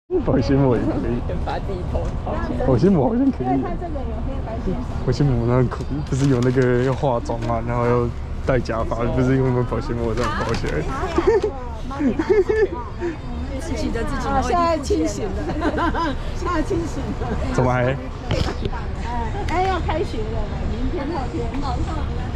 保鲜膜也可以， 把自己头套起来。 保鲜膜好像可以。 它这个有黑白线。 保鲜膜那很酷，不是有那个要化妆嘛，然后要戴假发，不是用那保鲜膜这样包起来。 自己的自己现在清醒了，现在清醒了。 怎么还？ 哎，要开学了，明天后天。